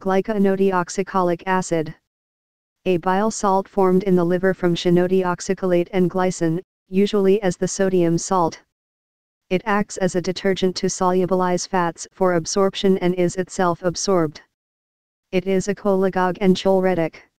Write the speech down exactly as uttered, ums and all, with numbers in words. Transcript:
Glycochenodeoxycholic acid. A bile salt formed in the liver from chenodeoxycholate and glycine, usually as the sodium salt. It acts as a detergent to solubilize fats for absorption and is itself absorbed. It is a cholagogue and choleretic.